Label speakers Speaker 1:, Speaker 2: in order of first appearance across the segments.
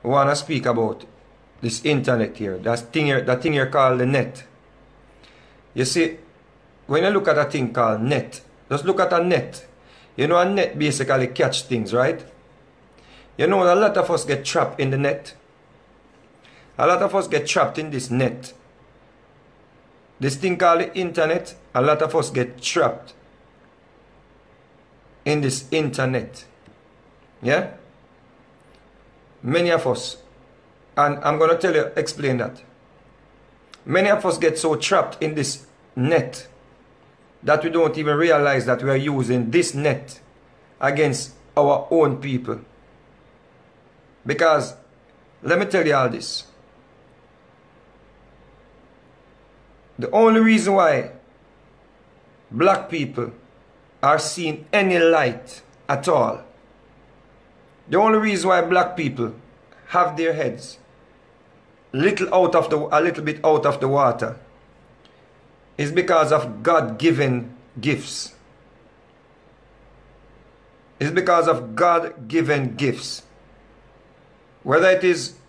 Speaker 1: want to speak about this internet here. That thing here called the net. You see, when you look at a thing called net, just look at a net. You know, a net basically catch things, right? You know, a lot of us get trapped in the net. A lot of us get trapped in this net. This thing called the internet, a lot of us get trapped in this internet. Yeah? Many of us, and I'm going to explain that. Many of us get so trapped in this net that we don't even realize that we are using this net against our own people. Because, let me tell you all this. The only reason why black people are seeing any light at all, the only reason why black people have their heads a little bit out of the water is because of God-given gifts. It's because of God-given gifts. Whether it is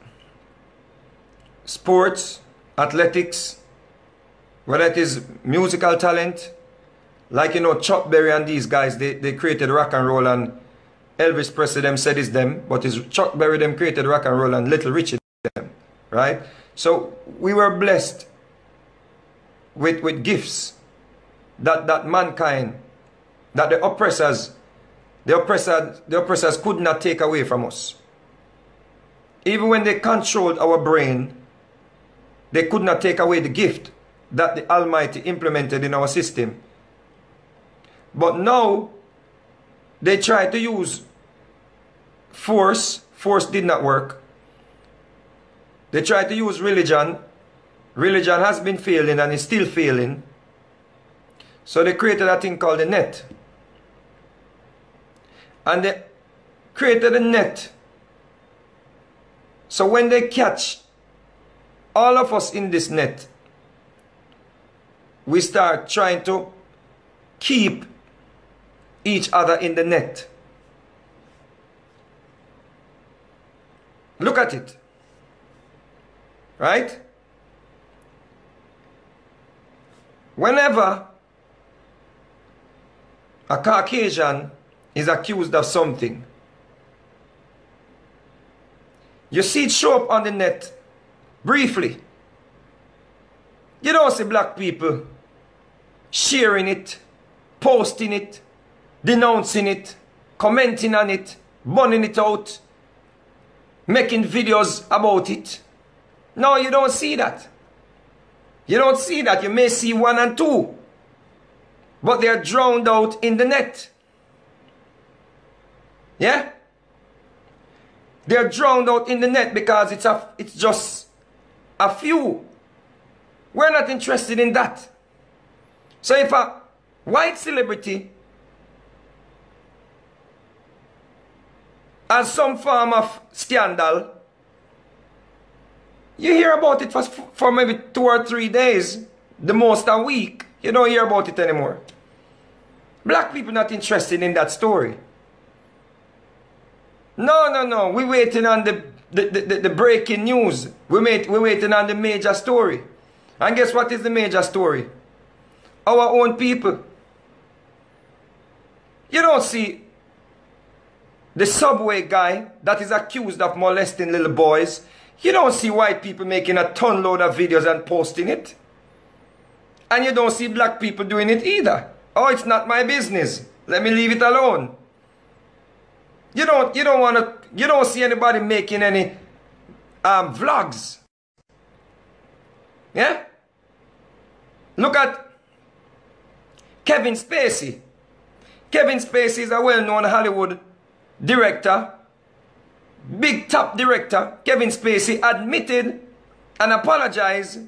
Speaker 1: sports, athletics, whether it is musical talent, like, you know, Chuck Berry and these guys, they created rock and roll, and Elvis Presley them said it's them, but it's Chuck Berry them created rock and roll and Little Richard them, right? So we were blessed with gifts that mankind, that the oppressors could not take away from us. Even when they controlled our brain, they could not take away the gift that the Almighty implemented in our system. But now, they try to use force. Force did not work. They try to use religion. Religion has been failing and is still failing. So they created a thing called the net. And they created a net. So when they catch all of us in this net, we start trying to keep each other in the net. Look at it. Right? Whenever a Caucasian is accused of something, you see it show up on the net briefly. You don't see black people sharing it, posting it, denouncing it, commenting on it, burning it out, making videos about it. No, you don't see that. You don't see that. You may see one and two, but they are drowned out in the net. Yeah? They are drowned out in the net because it's just a few. We're not interested in that. So if a white celebrity has some form of scandal, you hear about it for maybe 2 or 3 days, the most a week. You don't hear about it anymore. Black people not interested in that story. No. We're waiting on the breaking news. We're waiting on the major story. And guess what is the major story? Our own people. You don't see the subway guy that is accused of molesting little boys. You don't see white people making a ton load of videos and posting it. And you don't see black people doing it either. Oh, it's not my business. Let me leave it alone. You don't see anybody making any vlogs. Yeah? Look at Kevin Spacey. Kevin Spacey is a well-known Hollywood director, big top director. Kevin Spacey admitted and apologized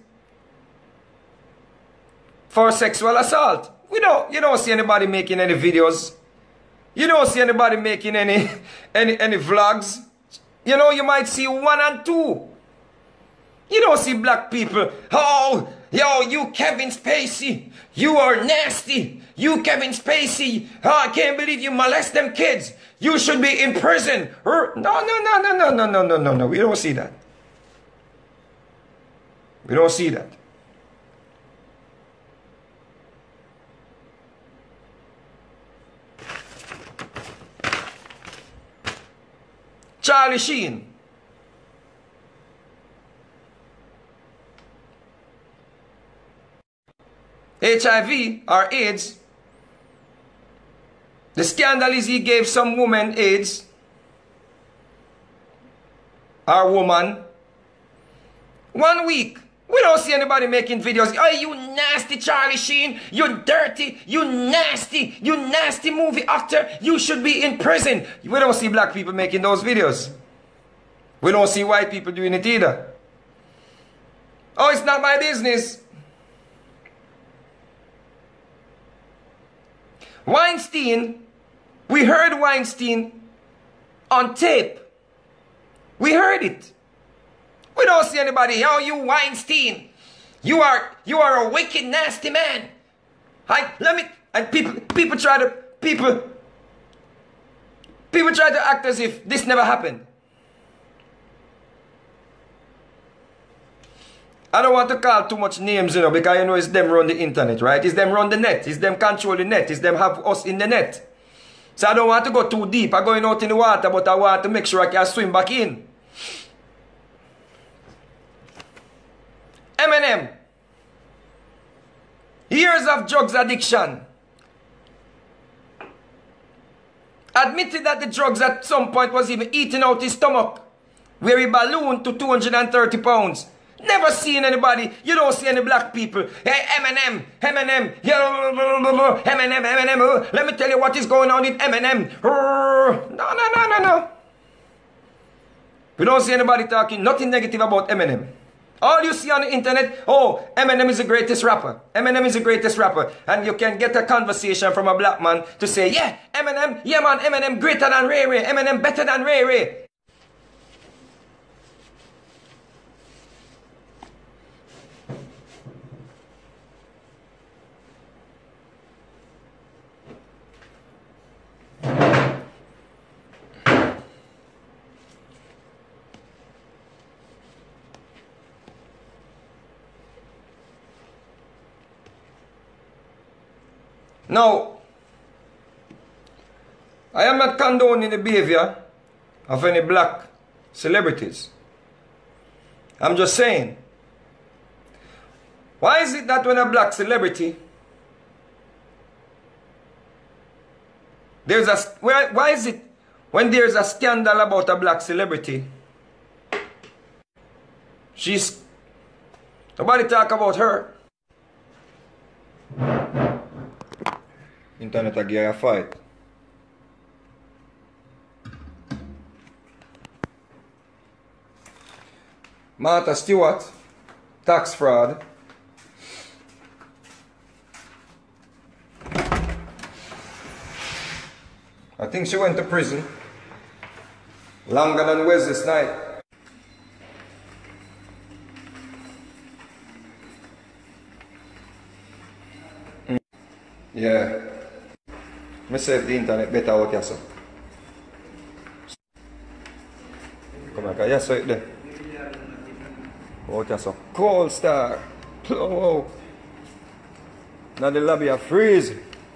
Speaker 1: for sexual assault. You don't see anybody making any videos. You don't see anybody making any vlogs. You know, you might see 1 and 2. You don't see black people, oh, Yo, you Kevin Spacey, you are nasty. You Kevin Spacey, oh, I can't believe you molest them kids. You should be in prison. No. We don't see that. We don't see that. Charlie Sheen. HIV or AIDS. The scandal is he gave some woman AIDS. Or woman. 1 week. We don't see anybody making videos. Oh, you nasty Charlie Sheen. You dirty. You nasty movie actor. You should be in prison. We don't see black people making those videos. We don't see white people doing it either. Oh, it's not my business. Weinstein, we heard Weinstein on tape. We heard it. We don't see anybody, oh, you Weinstein, you are a wicked, nasty man. People try to act as if this never happened. I don't want to call too much names, you know, because you know it's them run the internet, right? It's them run the net. It's them control the net. It's them have us in the net. So I don't want to go too deep. I'm going out in the water, but I want to make sure I can swim back in. Eminem. Years of drugs addiction. Admitted that the drugs at some point was even eating out his stomach, where he ballooned to 230 pounds. Never seen anybody. You don't see any black people. Hey, Eminem. Eminem. Let me tell you what is going on with Eminem. No. We don't see anybody talking nothing negative about Eminem. All you see on the internet, oh, Eminem is the greatest rapper. Eminem is the greatest rapper. And you can get a conversation from a black man to say, yeah, Eminem, yeah man, Eminem greater than Ray Ray. Eminem better than Ray Ray. Now, I am not condoning the behavior of any black celebrities. I'm just saying, why is it that when a black celebrity, why is it when there's a scandal about a black celebrity, nobody talk about her? Internet a give a fight. Martha Stewart, tax fraud. I think she went to prison longer than Wesley Snipes. Yeah. Me save the internet better out here, so. Come on, yes, so it there. Out here, so. Cold Star. Oh. Now the lobby are freeze.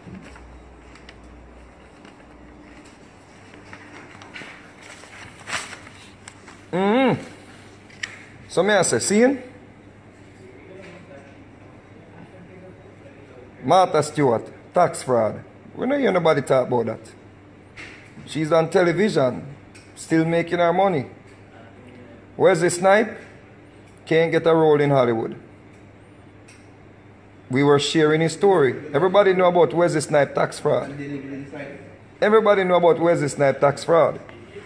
Speaker 1: So me I say, seeing? Martha Stewart, tax fraud. We don't hear nobody talk about that. She's on television, still making her money. Wesley Snipes can't get a role in Hollywood. We were sharing his story. Everybody know about Wesley Snipes tax fraud. Everybody know about Wesley Snipes tax fraud.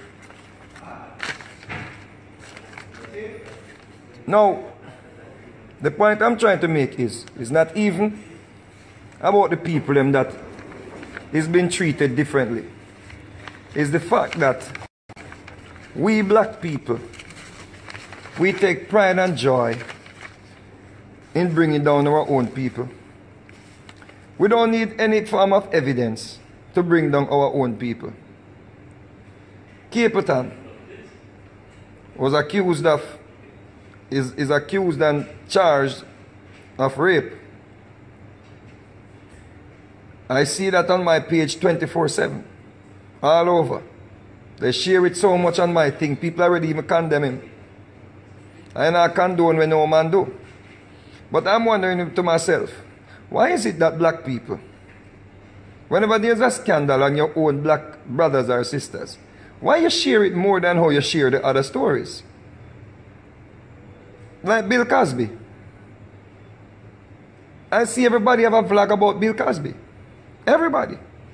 Speaker 1: Now, the point I'm trying to make is not even about the people them that is being treated differently. It's the fact that we black people, we take pride and joy in bringing down our own people. We don't need any form of evidence to bring down our own people. Capleton was accused of, is accused and charged of rape. I see that on my page 24/7, all over. They share it so much on my thing, people already even condemn him. And I condone when no man do. But I'm wondering to myself, why is it that black people, whenever there's a scandal on your own black brothers or sisters, why you share it more than how you share the other stories? Like Bill Cosby. I see everybody have a vlog about Bill Cosby. Everybody.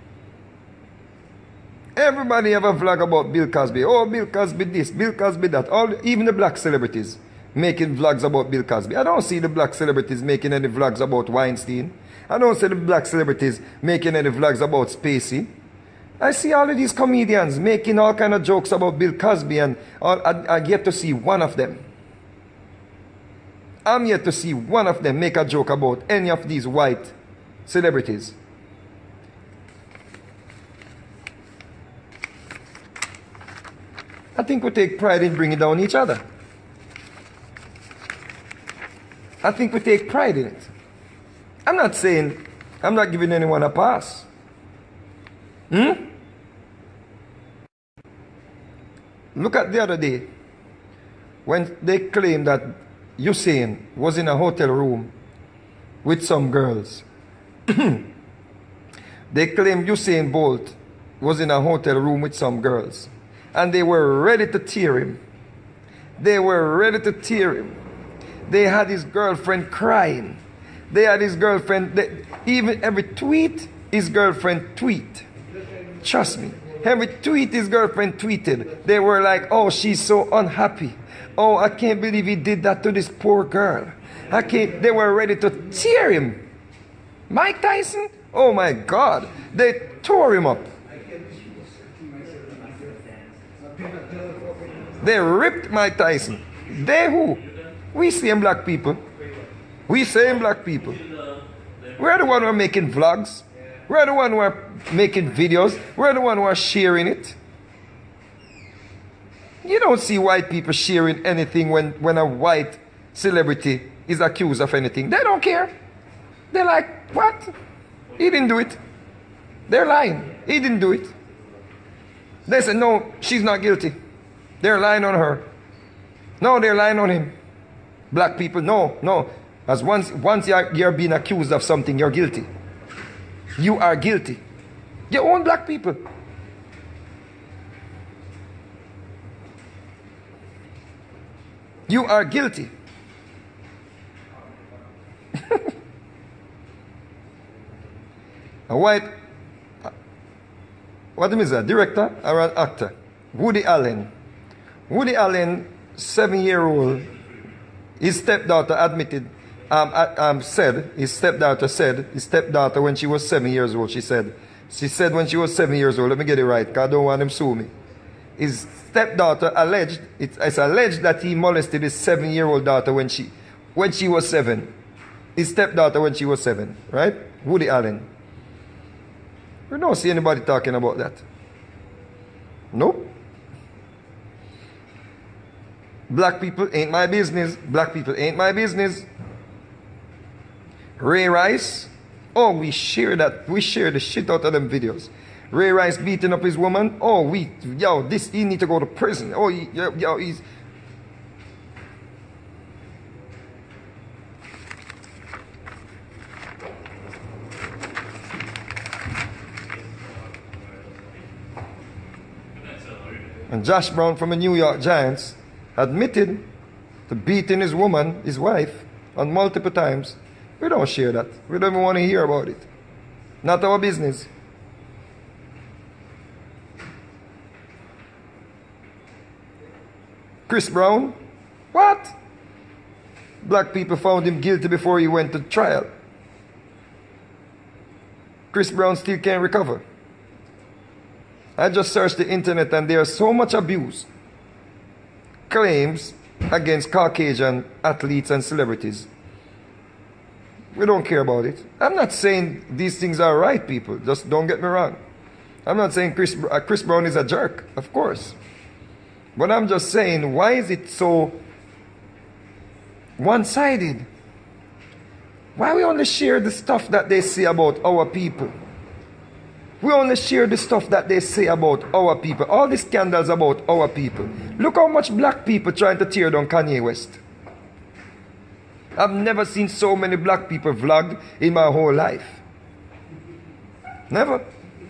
Speaker 1: Everybody have a vlog about Bill Cosby. Oh, Bill Cosby this, Bill Cosby that. Even the black celebrities making vlogs about Bill Cosby. I don't see the black celebrities making any vlogs about Weinstein. I don't see the black celebrities making any vlogs about Spacey. I see all of these comedians making all kind of jokes about Bill Cosby, and I get to see one of them. I'm yet to see one of them make a joke about any of these white celebrities. I think we take pride in bringing down each other. I think we take pride in it. I'm not saying, I'm not giving anyone a pass. Look at the other day when they claimed that Usain was in a hotel room with some girls. They claimed Usain Bolt was in a hotel room with some girls. And they were ready to tear him. They were ready to tear him. They had his girlfriend crying. They had his girlfriend, even every tweet his girlfriend tweet. Trust me. Every tweet his girlfriend tweeted, they were like, oh, she's so unhappy. Oh, I can't believe he did that to this poor girl. They were ready to tear him. Mike Tyson? Oh my God. They tore him up. They ripped Mike Tyson. They who? We same black people. We same black people. We're the one who are making vlogs. We're the one who are making videos. We're the one who are sharing it. You don't see white people sharing anything when a white celebrity is accused of anything. They don't care. They're like, what? He didn't do it. They're lying. He didn't do it. They say, no, she's not guilty. They're lying on her. No, they're lying on him. Black people, no. As once you're being accused of something, you're guilty. You are guilty. Your own black people. You are guilty. A white, what is that, director or an actor? Woody Allen. Woody Allen, 7-year-old, his stepdaughter admitted, his stepdaughter when she was 7 years old, she said when she was 7 years old, let me get it right, because I don't want him to sue me. His stepdaughter alleged, it's alleged that he molested his 7-year-old daughter when she was 7. His stepdaughter when she was 7, right? Woody Allen. We don't see anybody talking about that. Nope. Black people ain't my business. Black people ain't my business. Ray Rice. Oh, we share that. We share the shit out of them videos. Ray Rice beating up his woman. Oh, he need to go to prison. Oh, he's... And Josh Brown from the New York Giants admitted to beating his woman, his wife, on multiple times. We don't share that. We don't even want to hear about it. Not our business. Chris Brown? What? Black people found him guilty before he went to trial. Chris Brown still can't recover. I just searched the internet and there's so much abuse. Claims against Caucasian athletes and celebrities. We don't care about it. I'm not saying these things are right, people. Just don't get me wrong. I'm not saying Chris Brown is a jerk, of course. But I'm just saying, why is it so one-sided? Why we only share the stuff that they say about our people? We only share the stuff that they say about our people. All the scandals about our people. Look how much black people trying to tear down Kanye West. I've never seen so many black people vlog in my whole life. Never.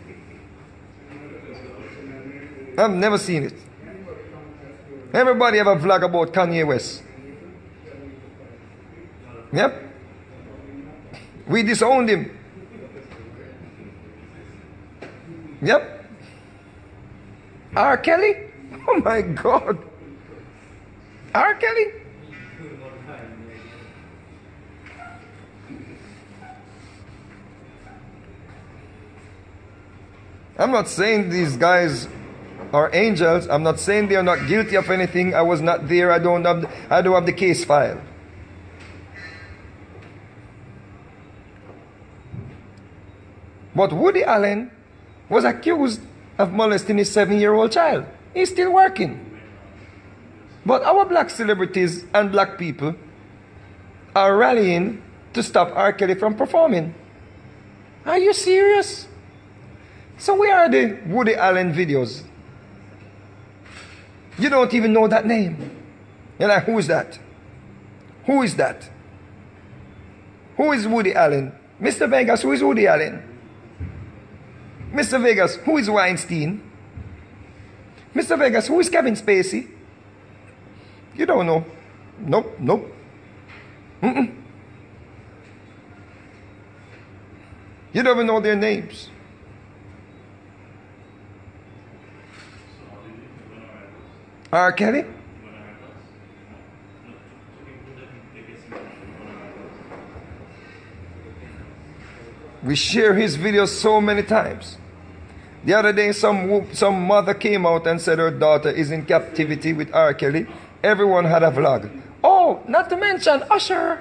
Speaker 1: I've never seen it. Everybody have a vlog about Kanye West. Yep. We disowned him. Yep. R. Kelly? Oh my God. R. Kelly? I'm not saying these guys are angels. I'm not saying they are not guilty of anything. I was not there. I don't have the case file. But Woody Allen was accused of molesting his 7-year-old child. He's still working. But our black celebrities and black people are rallying to stop R. Kelly from performing. Are you serious? So where are the Woody Allen videos? You don't even know that name. You're like, who is that? Who is that? Who is Woody Allen? Mr. Vegas, who is Woody Allen? Mr. Vegas, who is Weinstein? Mr. Vegas, who is Kevin Spacey? You don't know. Nope, nope. Mm-mm. You don't even know their names. R. Kelly? We share his videos so many times. The other day, some mother came out and said her daughter is in captivity with R. Kelly. Everyone had a vlog. Oh, not to mention Usher.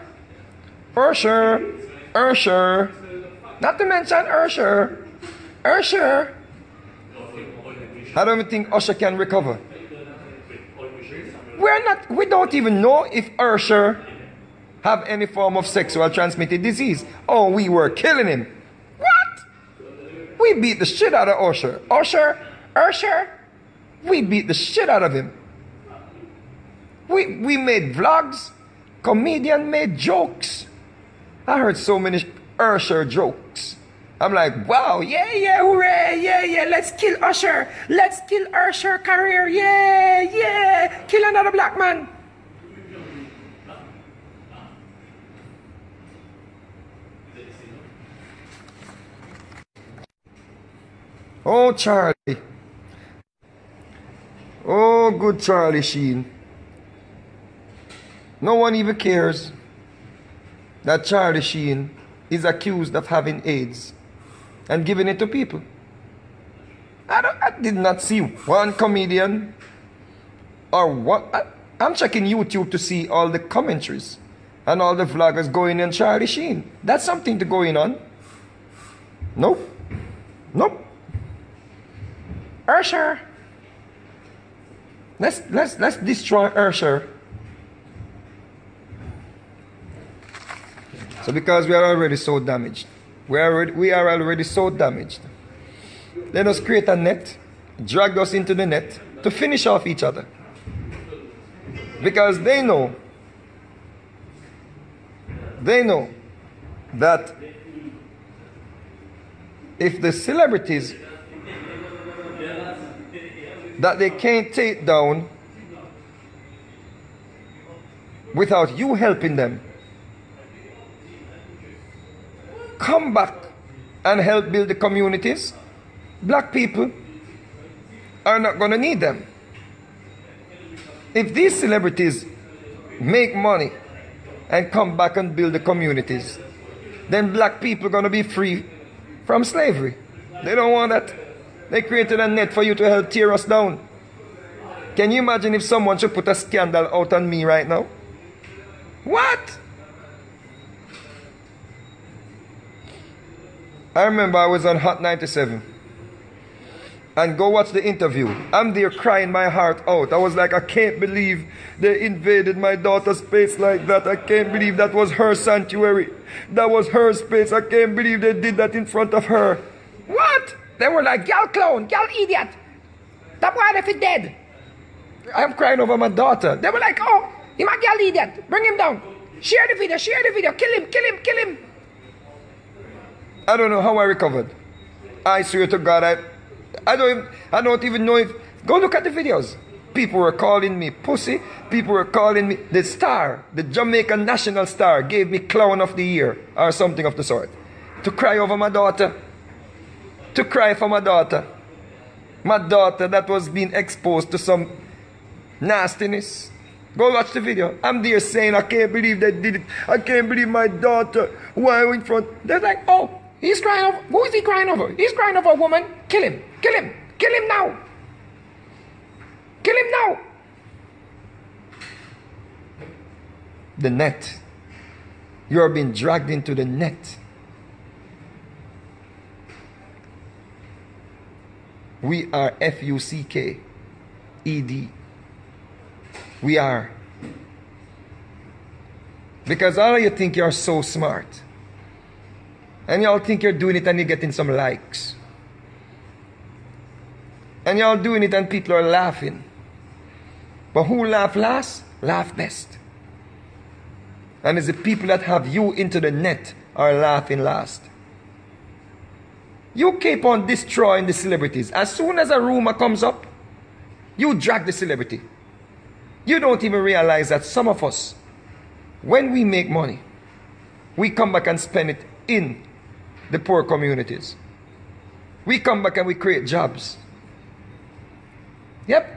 Speaker 1: Usher. Not to mention Usher. Usher. I don't even think Usher can recover. We don't even know if Usher have any form of sexual transmitted disease. Oh, we were killing him. What? We beat the shit out of Usher. Usher. We beat the shit out of him. We made vlogs. Comedian made jokes. I heard so many Usher jokes. I'm like, wow, yeah, hooray, yeah, let's kill Usher. Let's kill Usher career, yeah, kill another black man. Oh, Charlie. Oh, good Charlie Sheen. No one even cares that Charlie Sheen is accused of having AIDS and giving it to people. I did not see one comedian or what. I'm checking YouTube to see all the commentaries and all the vloggers going in Charlie Sheen. That's something to go in on. Nope. Usher. Let's destroy Usher. So because we are already so damaged, we are already so damaged, let us create a net, drag us into the net to finish off each other. Because they know that if the celebrities that they can't take down without you helping them, come back and help build the communities, black people are not going to need them. If these celebrities make money and come back and build the communities, then black people are going to be free from slavery. They don't want that. They created a net for you to help tear us down. Can you imagine if someone should put a scandal out on me right now? What? I remember I was on Hot 97. And go watch the interview. I'm there crying my heart out. I was like, I can't believe they invaded my daughter's space like that. I can't believe that was her sanctuary. That was her space. I can't believe they did that in front of her. What? They were like, y'all clown, y'all idiot. That boy if he dead. I'm crying over my daughter. They were like, oh, he might y'all idiot. Bring him down. Share the video, kill him, kill him, kill him. I don't know how I recovered. I swear to God, I don't even know if... Go look at the videos. People were calling me pussy. People were calling me... The Star, the Jamaican National Star, gave me Clown of the Year or something of the sort. To cry over my daughter. To cry for my daughter. My daughter that was being exposed to some nastiness. Go watch the video. I'm there saying, I can't believe they did it. I can't believe my daughter. Why in front? They're like, oh, he's crying over... Who is he crying over? He's crying over a woman. Kill him. Kill him. Kill him now. Kill him now. The net. You are being dragged into the net. We are F-U-C-K-E-D. We are. Because all of you think you're so smart. And y'all think you're doing it and you're getting some likes. And y'all doing it and people are laughing. But who laugh last? Laugh best. And it's the people that have you into the net are laughing last. You keep on destroying the celebrities. As soon as a rumor comes up, you drag the celebrity. You don't even realize that some of us, when we make money, we come back and spend it in the poor communities. We come back and we create jobs. Yep.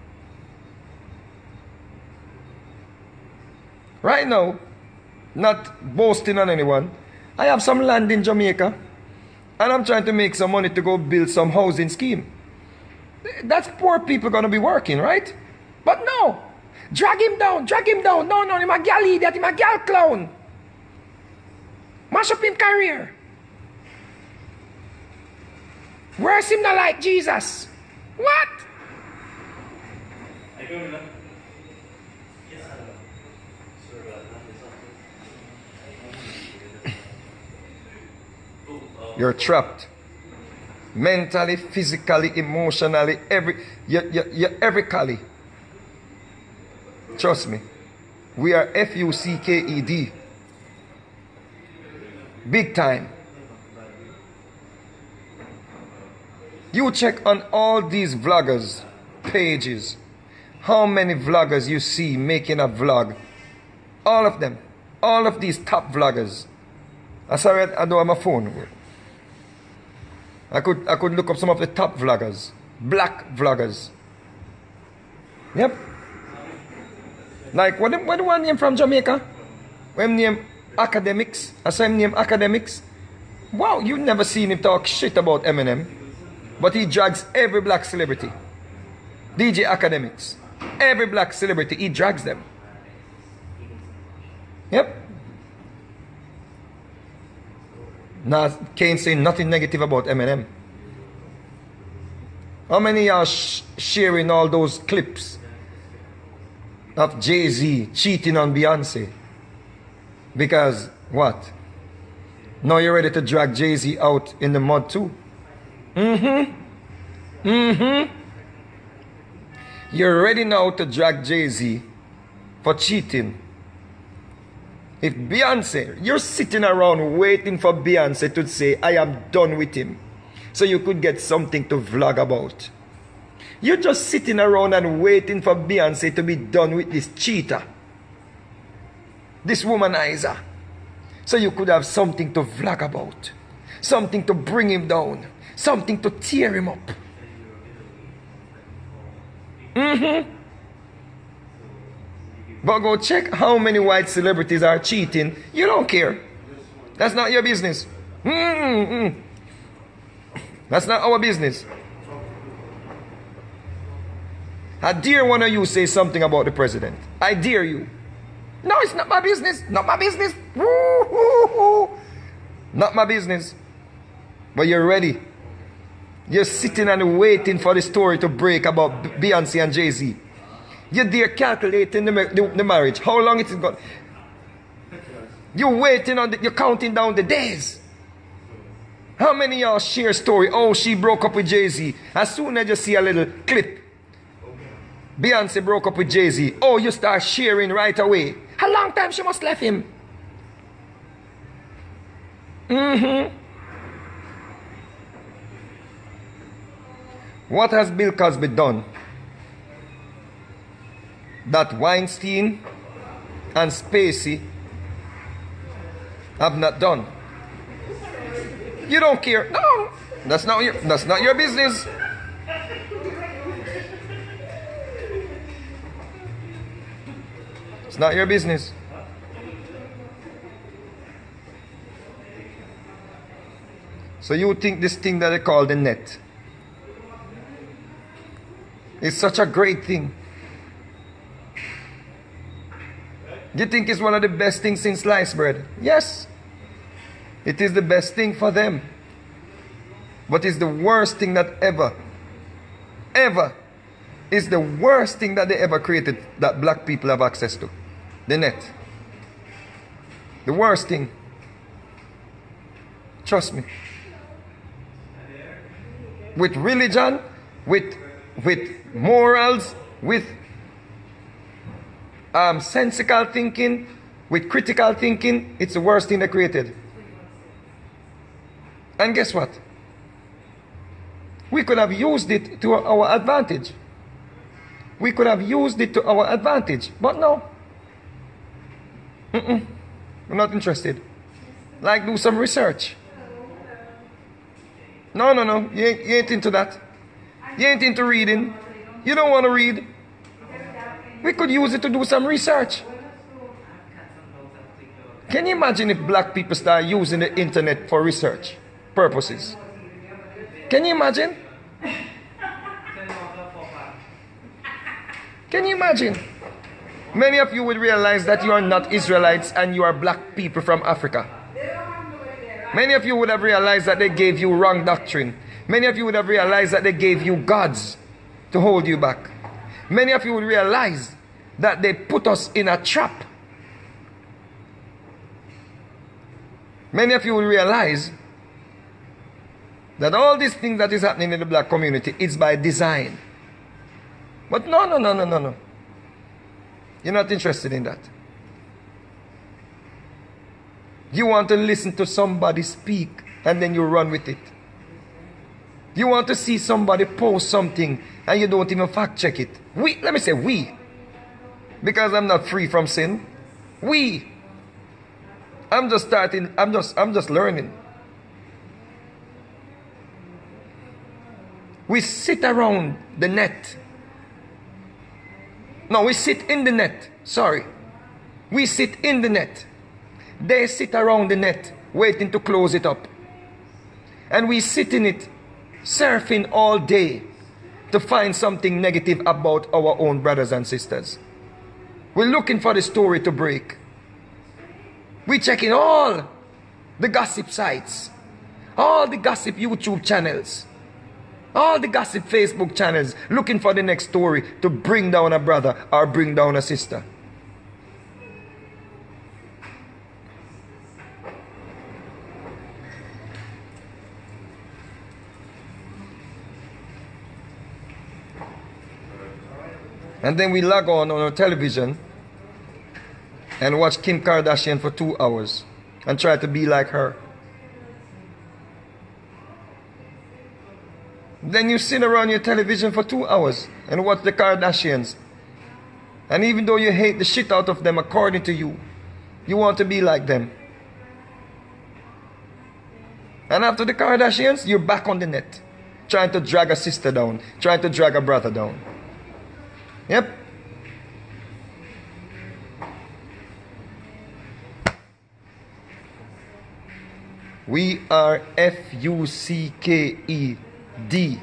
Speaker 1: Right now, not boasting on anyone, I have some land in Jamaica and I'm trying to make some money to go build some housing scheme. That's poor people going to be working, right? But no. Drag him down, drag him down. No, no, he's a gal idiot, he's a gal clown. Mash up him career. Where's him not like Jesus? What? You're trapped. Mentally, physically, emotionally, every. Trust me. We are F-U-C-K-E-D. Big time. You check on all these vloggers pages. How many vloggers you see making a vlog? All of them. All of these top vloggers. I sorry, I don't have my phone. I could look up some of the top vloggers. Black vloggers. Yep. Like, what the one name from Jamaica? When name Academics. I saw him name Academics. Wow, you never seen him talk shit about Eminem. But he drags every black celebrity. DJ Academics. Every black celebrity, he drags them. Yep. Now, can't say nothing negative about Eminem. How many are sharing all those clips of Jay-Z cheating on Beyonce? Because, what? Now you're ready to drag Jay-Z out in the mud too? You're ready now to drag Jay-Z for cheating. If Beyonce, you're sitting around waiting for Beyonce to say, I am done with him. So you could get something to vlog about. You're just sitting around and waiting for Beyonce to be done with this cheater. This womanizer. So you could have something to vlog about. Something to bring him down. Something to tear him up. But go check how many white celebrities are cheating. You don't care. That's not your business. That's not our business. I dare one of you say something about the president. I dare you. No, it's not my business. Not my business. Not my business. But you're ready. You're sitting and waiting for the story to break about Beyonce and Jay-Z. You're there calculating the marriage. How long it is going? You're waiting on you're counting down the days. How many of y'all share story? Oh, she broke up with Jay-Z. As soon as you see a little clip, Beyonce broke up with Jay-Z. Oh, you start sharing right away. How long time she must left him? What has Bill Cosby done that Weinstein and Spacey have not done? You don't care. No, that's not your business. It's not your business. So you think this thing that they call the net is such a great thing? You think it's one of the best things since sliced bread? Yes. It is the best thing for them. But it's the worst thing that ever is the worst thing that they ever created that black people have access to. The net. The worst thing. Trust me. With religion, with morals, with sensical thinking, with critical thinking, it's the worst thing they created. And guess what? We could have used it to our advantage. We could have used it to our advantage. But no. We're not interested. Like, do some research. No. You ain't into that. You ain't into reading. You don't want to read. We could use it to do some research. Can you imagine if black people start using the internet for research purposes? Can you imagine? Can you imagine? Many of you will realize that you are not Israelites and you are black people from Africa. Many of you would have realized that they gave you wrong doctrine. Many of you would have realized that they gave you gods to hold you back. Many of you would realize that they put us in a trap. Many of you will realize that all these things that is happening in the black community is by design. But no. You're not interested in that. You want to listen to somebody speak and then you run with it. You want to see somebody post something and you don't even fact check it. Let me say we. Because I'm not free from sin. I'm just learning. We sit around the net. No, we sit in the net. Sorry. We sit in the net. They sit around the net, waiting to close it up. And we sit in it, surfing all day to find something negative about our own brothers and sisters. We're looking for the story to break. We're checking all the gossip sites, all the gossip YouTube channels, all the gossip Facebook channels, looking for the next story to bring down a brother or bring down a sister. And then we log on our television and watch Kim Kardashian for 2 hours and try to be like her. Then you sit around your television for 2 hours and watch the Kardashians. And even though you hate the shit out of them according to you, you want to be like them. And after the Kardashians, you're back on the net, trying to drag a sister down, trying to drag a brother down. Yep. We are FUCKED.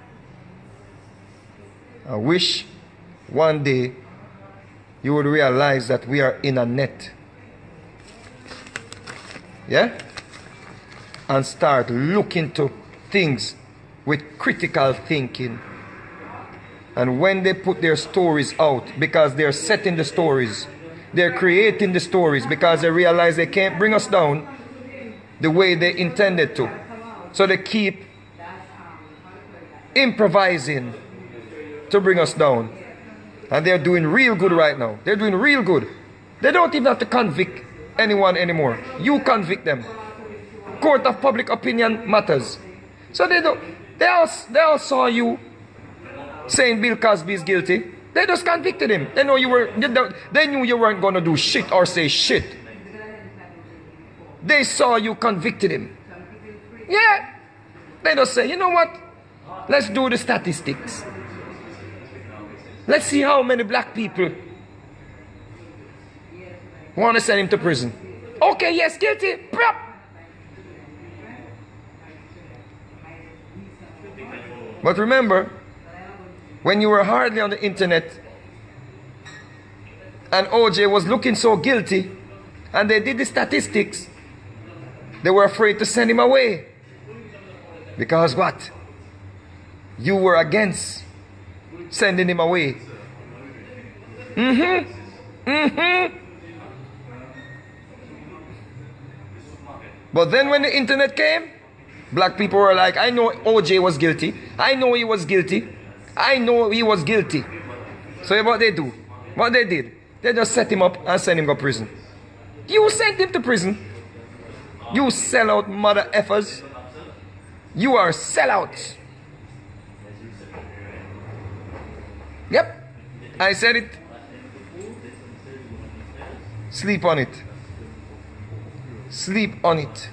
Speaker 1: I wish one day you would realize that we are in a net. Yeah? and start looking to things with critical thinking. And when they put their stories out, because they're setting the stories, they're creating the stories because they realize they can't bring us down the way they intended to. So they keep improvising to bring us down. And they're doing real good right now. They're doing real good. They don't even have to convict anyone anymore. You convict them. Court of public opinion matters. So they don't. They all saw you saying Bill Cosby is guilty. They just convicted him. They know you were. They knew you weren't gonna do shit or say shit. They saw you convicted him. Yeah. They just say, you know what? Let's do the statistics. Let's see how many black people want to send him to prison. Okay, yes, guilty. Prop. But remember, when you were hardly on the internet and OJ was looking so guilty and they did the statistics, they were afraid to send him away. Because what? You were against sending him away. But then when the internet came, black people were like, I know OJ was guilty. I know he was guilty. I know he was guilty. So what they do? What they did? They just set him up and send him to prison. You sent him to prison. You sellout mother effers. You are sellouts. Yep. I said it. Sleep on it. Sleep on it.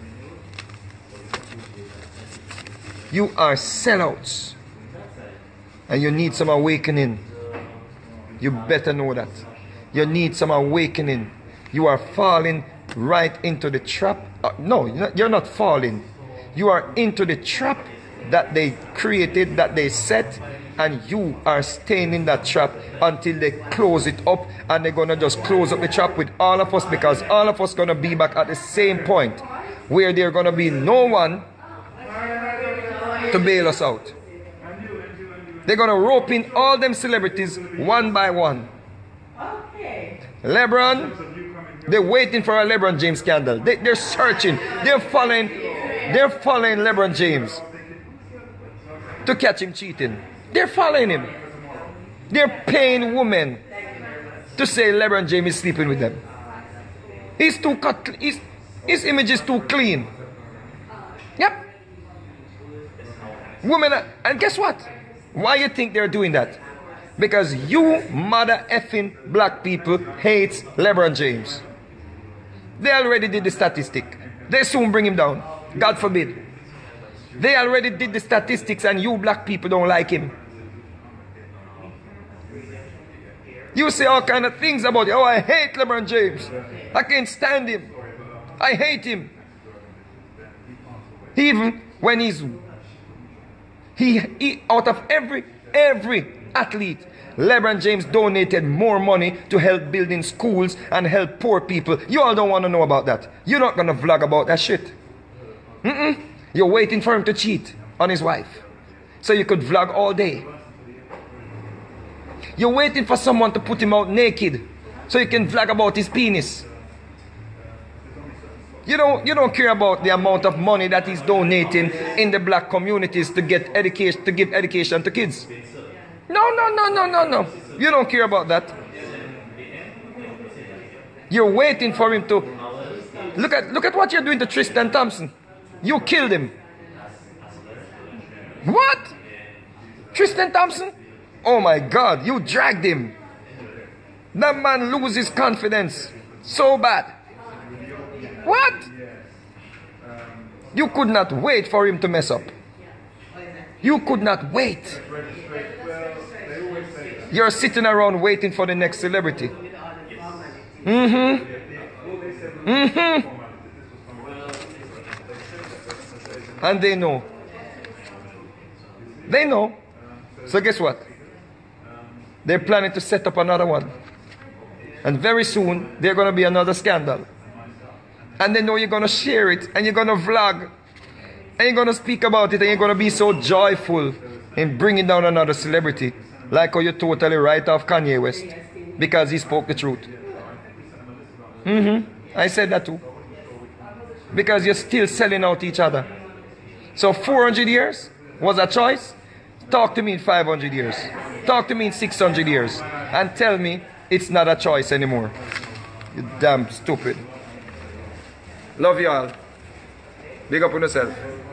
Speaker 1: You are sellouts. And you need some awakening. You better know that. You need some awakening. You are falling right into the trap. No, you're not falling. You are into the trap that they created, that they set, and you are staying in that trap until they close it up, and they're gonna just close up the trap with all of us, because all of us gonna be back at the same point where there's gonna be no one to bail us out. They're gonna rope in all them celebrities one by one. LeBron, they're waiting for a LeBron James scandal. They're searching. They're following LeBron James to catch him cheating. They're following him. They're paying women to say LeBron James is sleeping with them. He's too cut. His image is too clean. Yep. Women are, and guess what? Why you think they're doing that? Because you mother effing black people hates LeBron James. They already did the statistic. They soon bring him down. God forbid. They already did the statistics and you black people don't like him. You say all kind of things about it. Oh, I hate LeBron James. I can't stand him. I hate him. Even when he out of every athlete, LeBron James donated more money to help building schools and help poor people. You all don't want to know about that. You're not going to vlog about that shit. You're waiting for him to cheat on his wife so you could vlog all day. You're waiting for someone to put him out naked so you can vlog about his penis. You don't care about the amount of money that he's donating in the black communities to get education, to give education to kids. No. You don't care about that. You're waiting for him to look at what you're doing to Tristan Thompson. You killed him. What? Tristan Thompson? Oh my God, you dragged him. That man loses confidence so bad. What? You could not wait for him to mess up. You could not wait. You're sitting around waiting for the next celebrity. And they know. They know. So guess what? They're planning to set up another one. And very soon, there's going to be another scandal. And they know you're going to share it, and you're going to vlog, and you're going to speak about it, and you're going to be so joyful in bringing down another celebrity. Like how you totally write off Kanye West because he spoke the truth. I said that too. Because you're still selling out each other. So 400 years was a choice. Talk to me in 500 years. Talk to me in 600 years. And tell me it's not a choice anymore. You damn stupid. Love you all. Big up on yourself.